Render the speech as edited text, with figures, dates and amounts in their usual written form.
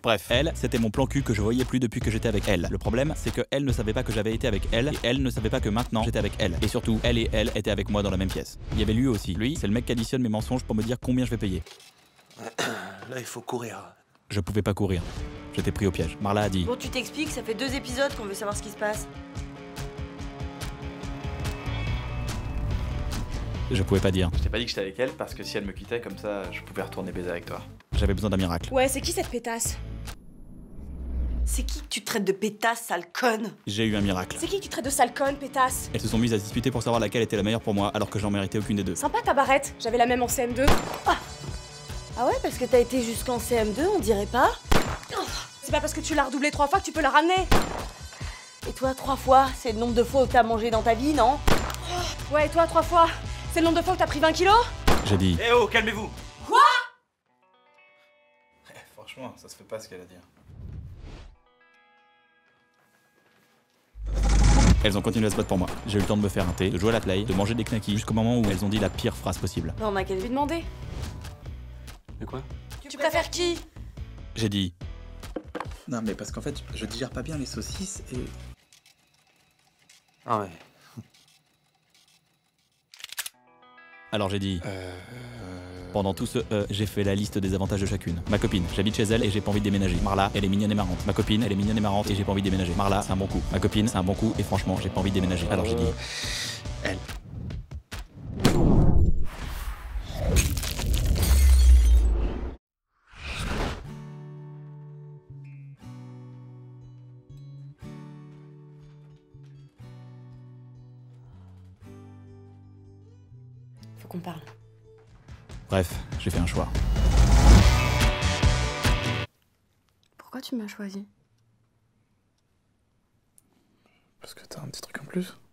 Bref, elle, c'était mon plan cul que je voyais plus depuis que j'étais avec elle. Le problème, c'est que elle ne savait pas que j'avais été avec elle, et elle ne savait pas que maintenant j'étais avec elle. Et surtout, elle et elle étaient avec moi dans la même pièce. Il y avait lui aussi. Lui, c'est le mec qui additionne mes mensonges pour me dire combien je vais payer. Là, il faut courir. Je pouvais pas courir. J'étais pris au piège. Marla a dit... Bon, tu t'expliques, ça fait 2 épisodes qu'on veut savoir ce qui se passe. Je pouvais pas dire. Je t'ai pas dit que j'étais avec elle parce que si elle me quittait comme ça, je pouvais retourner baiser avec toi. J'avais besoin d'un miracle. Ouais, c'est qui cette pétasse? C'est qui que tu traites de pétasse, sale conne? J'ai eu un miracle. C'est qui que tu traites de sale conne, pétasse? Elles se sont mises à se disputer pour savoir laquelle était la meilleure pour moi, alors que j'en méritais aucune des deux. Sympa ta barrette, j'avais la même en CM2. Ah ouais, parce que t'as été jusqu'en CM2, on dirait pas? C'est pas parce que tu l'as redoublé 3 fois que tu peux la ramener. Et toi, 3 fois, c'est le nombre de fois où t'as mangé dans ta vie, non? Ouais, et toi, 3 fois, c'est le nombre de fois que t'as pris 20 kilos? J'ai dit... Eh oh, calmez-vous! Quoi? Franchement, ça se fait pas ce qu'elle a dit. Elles ont continué à se battre pour moi. J'ai eu le temps de me faire un thé, de jouer à la play, de manger des knackis, jusqu'au moment où elles ont dit la pire phrase possible. On a qu'à Lui demander. Mais quoi? Tu préfères qui? J'ai dit... Non, mais parce qu'en fait, je digère pas bien les saucisses et... Ah ouais. Alors j'ai dit... Pendant tout ce j'ai fait la liste des avantages de chacune. Ma copine, j'habite chez elle et j'ai pas envie de déménager. Marla, elle est mignonne et marrante. Ma copine, elle est mignonne et marrante et j'ai pas envie de déménager. Marla, c'est un bon coup. Ma copine, c'est un bon coup et franchement, j'ai pas envie de déménager. Alors j'ai dit... Elle. Faut qu'on parle. Bref, j'ai fait un choix. Pourquoi tu m'as choisi? Parce que t'as un petit truc en plus.